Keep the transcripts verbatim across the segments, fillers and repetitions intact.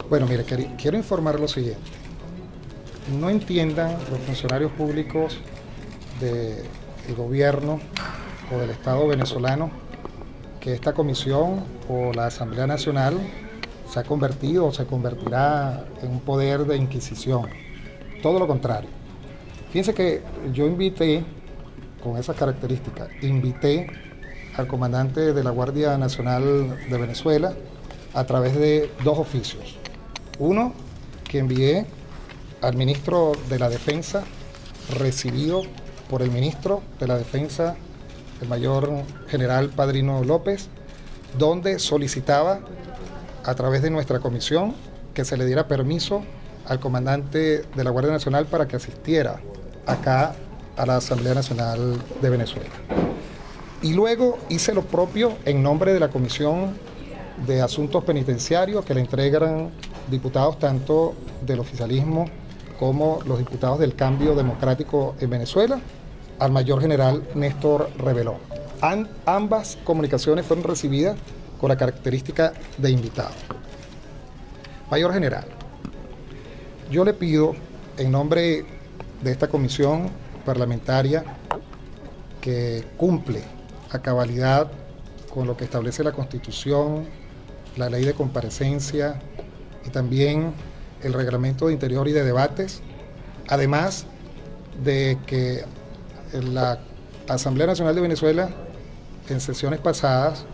Bueno, mire, quiero informar lo siguiente. No entiendan los funcionarios públicos del gobierno o del Estado venezolano que esta comisión o la Asamblea Nacional se ha convertido o se convertirá en un poder de inquisición. Todo lo contrario. Fíjense que yo invité, con esas características, invité al comandante de la Guardia Nacional de Venezuela a través de dos oficios. Uno, que envié al ministro de la Defensa, recibido por el ministro de la Defensa, el mayor general Padrino López, donde solicitaba a través de nuestra comisión que se le diera permiso al comandante de la Guardia Nacional para que asistiera acá a la Asamblea Nacional de Venezuela. Y luego hice lo propio en nombre de la Comisión de Asuntos Penitenciarios que le entregan diputados tanto del oficialismo como los diputados del Cambio Democrático en Venezuela, al mayor general Néstor Revelón. An ambas comunicaciones fueron recibidas con la característica de invitado. Mayor general, yo le pido en nombre de esta comisión parlamentaria que cumple a cabalidad con lo que establece la Constitución, la Ley de Comparecencia y también el Reglamento de Interior y de Debates, además de que la Asamblea Nacional de Venezuela en sesiones pasadas,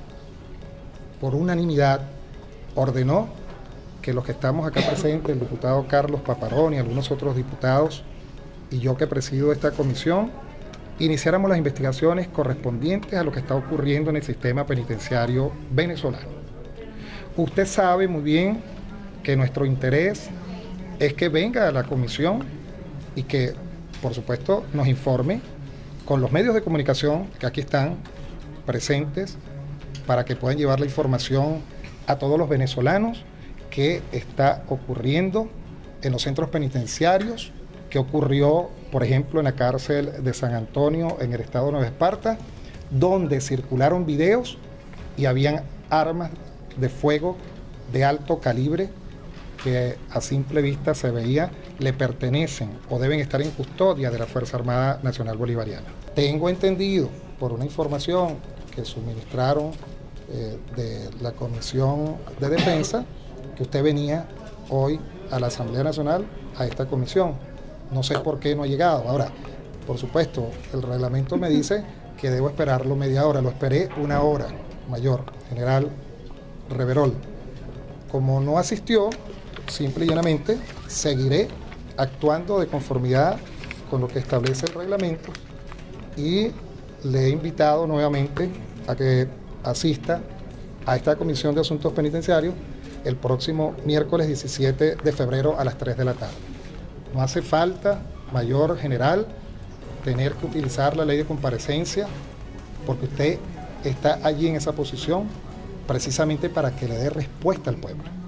por unanimidad, ordenó que los que estamos acá presentes, el diputado Carlos Paparón y algunos otros diputados, y yo que presido esta comisión, iniciáramos las investigaciones correspondientes a lo que está ocurriendo en el sistema penitenciario venezolano. Usted sabe muy bien que nuestro interés es que venga a la comisión y que, por supuesto, nos informe con los medios de comunicación que aquí están presentes para que puedan llevar la información a todos los venezolanos que está ocurriendo en los centros penitenciarios, que ocurrió, por ejemplo, en la cárcel de San Antonio, en el estado de Nueva Esparta, donde circularon videos y habían armas de fuego de alto calibre que a simple vista se veía le pertenecen o deben estar en custodia de la Fuerza Armada Nacional Bolivariana. Tengo entendido, por una información que suministraron eh, de la Comisión de Defensa, que usted venía hoy a la Asamblea Nacional, a esta comisión. No sé por qué no ha llegado. Ahora, por supuesto, el reglamento me dice que debo esperarlo media hora. Lo esperé una hora, mayor general Reverol. Como no asistió, simple y llanamente seguiré actuando de conformidad con lo que establece el reglamento y le he invitado nuevamente a que asista a esta Comisión de Asuntos Penitenciarios el próximo miércoles diecisiete de febrero a las tres de la tarde. No hace falta, mayor general, tener que utilizar la ley de comparecencia, porque usted está allí en esa posición precisamente para que le dé respuesta al pueblo.